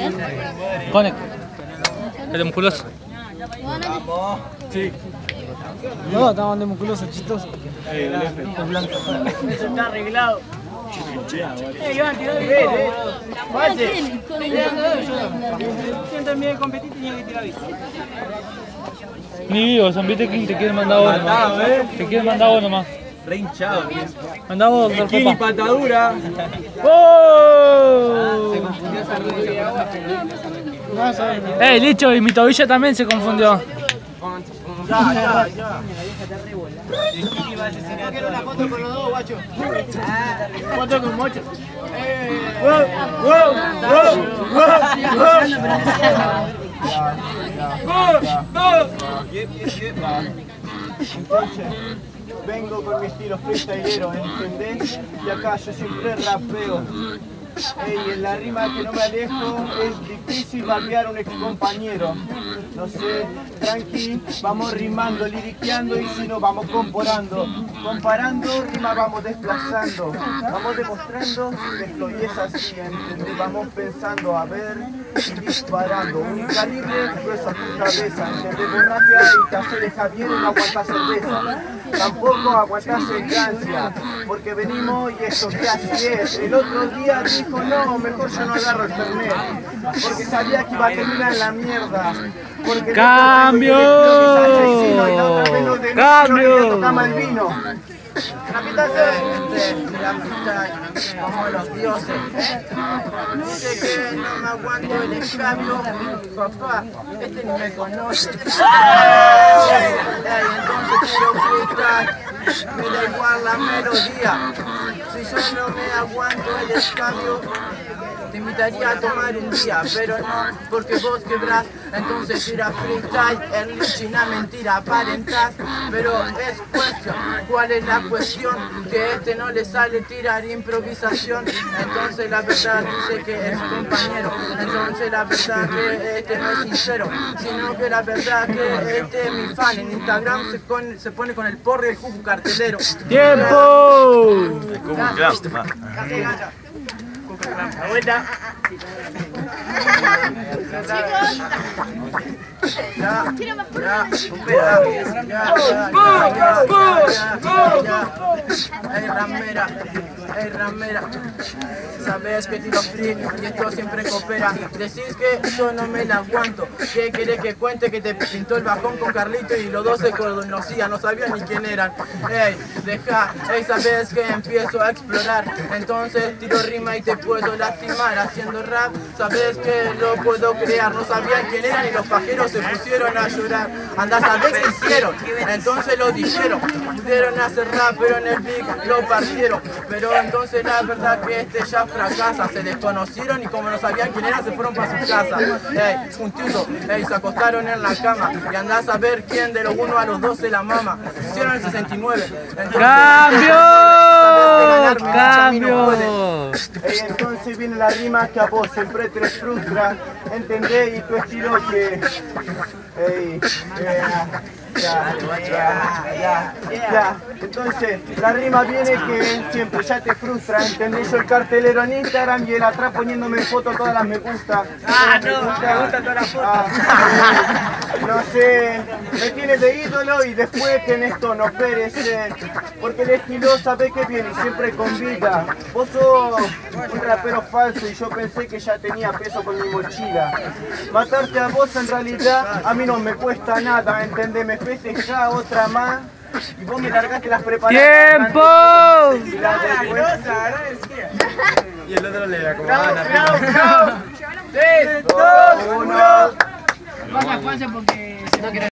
Conec. ¿Eres musculoso? Vamos. Sí. No, estamos de musculoso, chistoso. Es blanco. Eso está arreglado. Iván, tiró de bien. Siento en medio de competir tenía que tirar bici. Ni vivo, son viste que te quieren mandar vos nomás. Te quieren mandar vos nomás. Re hinchado, tío. Mandá vos, doctor Bikini, Pepa. patadura. ¡Oh! Licho, y mi tobillo también se confundió. Ya. Quiero una foto con los dos, guacho. Foto con mocho. Vengo con mi estilo freestylero, ¿entendés? Y acá yo siempre rapeo. Ey, en la rima que no me alejo es difícil barbear a un ex compañero. No sé, tranqui, vamos rimando, liriqueando y si no vamos comparando. Comparando, rima vamos desplazando. Vamos demostrando que flow es así, ¿entendés? Vamos pensando, a ver, y disparando. Un calibre grueso a tu cabeza, ¿entendés? Vos rapeás y te haces Javier y no aguantás cerveza. Tampoco aguantás elegancia, porque venimos y esto que así es. El otro día dijo, no, mejor yo no agarro el Fernet, porque sabía que iba a terminar en la mierda. Porque ¡Cambio! ¡Cambio! Tocamos el vino. Como los dioses. Dice que no me aguanto el escabio. Papá, este ni me conoce. Entonces quiero freestyle. Me da igual la melodía. Si yo no me aguanto el escabio, te invitaría a tomar un día, pero no, porque vos quebrás, entonces tira freestyle, el lichina mentira aparentás, pero es cuestión, ¿cuál es la cuestión? Que no le sale tirar improvisación, entonces la verdad dice que es compañero, entonces la verdad que no es sincero, sino que la verdad que es mi fan, en Instagram se pone con el porro y el cucu cartelero. ¡Tiempo! La vuelta. Ey ramera, sabes que tiro free y esto siempre coopera. Decís que yo no me la aguanto. ¿Qué querés que cuente? Que te pintó el bajón con Carlito y los dos se conocían, no sabían ni quién eran. Ey, deja, sabes que empiezo a explorar. Entonces tiro rima y te puedo lastimar haciendo rap. Sabes que lo puedo crear, no sabían quién eran y los pajeros se pusieron a llorar. Andás a ver qué hicieron, entonces lo dijeron. Pudieron hacer rap, pero en el beat lo partieron. Pero entonces la verdad que ya fracasa. Se desconocieron y como no sabían quién era, se fueron para su casa. Ey, juntitos, se acostaron en la cama. Y andás a ver quién de los 1 a los 12 la mama. Hicieron el 69. Entonces, ¡Cambio! Ey, entonces viene la rima que a vos siempre te frustra, ¿entendés? Y tu estilo que... Ey, ya. Entonces, la rima viene que siempre ya te frustra, ¿entendés? Yo el cartelero en Instagram y él atrás poniéndome fotos todas las me gusta. Me gustan todas las fotos. No sé, me tiene de ídolo y después que en esto no perece, porque el estilo sabe que viene y siempre convida. Vos sos un rapero falso y yo pensé que ya tenía peso con mi mochila. Matarte a vos en realidad a mí no me cuesta nada, ¿entendés? Me festeja otra más y vos me largaste las preparadas. ¡Tiempo! Y el otro le acomodaban ¡Bravo! 3, 2, 1. ¡Uno! Baja Juanse porque si no querés.